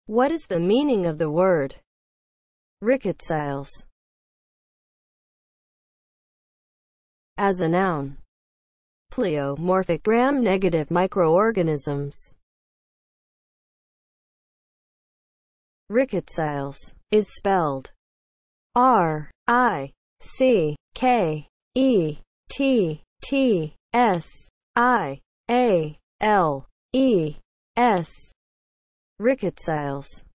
What is the meaning of the word RICKETTSIALES? As a noun, pleomorphic gram-negative microorganisms. RICKETTSIALES is spelled RICKETTSIALES. RICKETTSIALES.